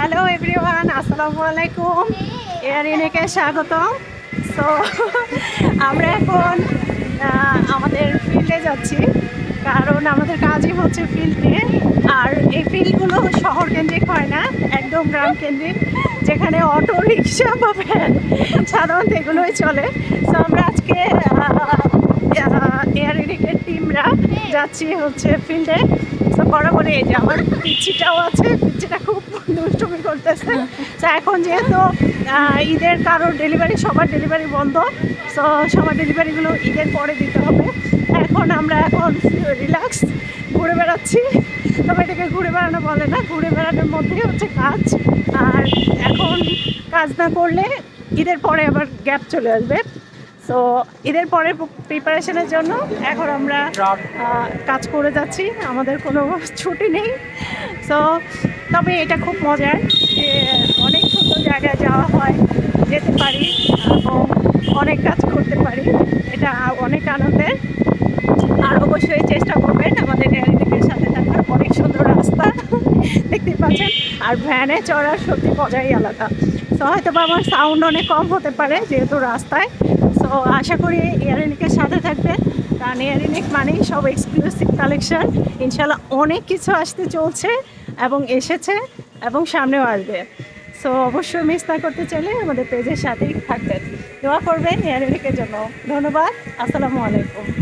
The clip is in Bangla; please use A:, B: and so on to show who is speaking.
A: হ্যালো এভরিওয়ান, আসসালামু আলাইকুম। এয়ারিনেকে স্বাগতম। সো আমরা এখন আমাদের ফিল্ডে যাচ্ছি, কারণ আমাদের কাজই হচ্ছে ফিল্ড নিয়ে। আর এই ফিল্ডগুলো শহর কেন্দ্রিক হয় না, একদম গ্রাম কেন্দ্রিক, যেখানে অটো রিক্সা বা ভ্যান সাধারণত এগুলোই চলে। সো আমরা আজকে এয়ারিনেকের টিমরা যাচ্ছি হচ্ছে ফিল্ডে। তো বরাবরই এই যে আমার পিচ্ছিটাও আছে, পিচ্ছিটা খুব দুষ্টুমি করতেছে। তো এখন যেহেতু ঈদের কারোর ডেলিভারি, সবার ডেলিভারি বন্ধ, সো সবার ডেলিভারিগুলো ঈদের পরে দিতে হবে। এখন রিল্যাক্স ঘুরে বেড়াচ্ছি। তবে এটাকে ঘুরে বেড়ানো বলে না, ঘুরে বেড়ানোর মধ্যেই হচ্ছে কাজ। আর এখন কাজ না করলে ঈদের পরে আবার গ্যাপ চলে আসবে। সো ঈদের পরে প্রিপারেশনের জন্য এখন আমরা কাজ করে যাচ্ছি, আমাদের কোনো ছুটি নেই। সো তবে এটা খুব মজার যে অনেক সুন্দর জায়গায় যাওয়া হয়, যেতে পারি এবং অনেক কাজ করতে পারি, এটা অনেক আনন্দের। আর অবশ্যই চেষ্টা করবেন আমাদের এয়ারিনেকের সাথে থাকার। অনেক সুন্দর রাস্তা দেখতে পাচ্ছেন, আর ভ্যানে চড়ার সত্যি মজাই আলাদা। সো হয়তো বা আমার সাউন্ড অনেক কম হতে পারে যেহেতু রাস্তায়। সো আশা করি এয়ারিনেকের সাথে থাকবেন, কারণ এয়ারিনেক মানেই সব এক্সক্লুসিভ কালেকশন। ইনশাল্লাহ অনেক কিছু আসতে চলছে এবং এসেছে এবং সামনেও আসবে। সো অবশ্যই মিস না করতে চাইলে আমাদের পেজের সাথেই থাকবেন, দোয়া করবেন এয়ারিনেকের জন্য। ধন্যবাদ, আসসালামু আলাইকুম।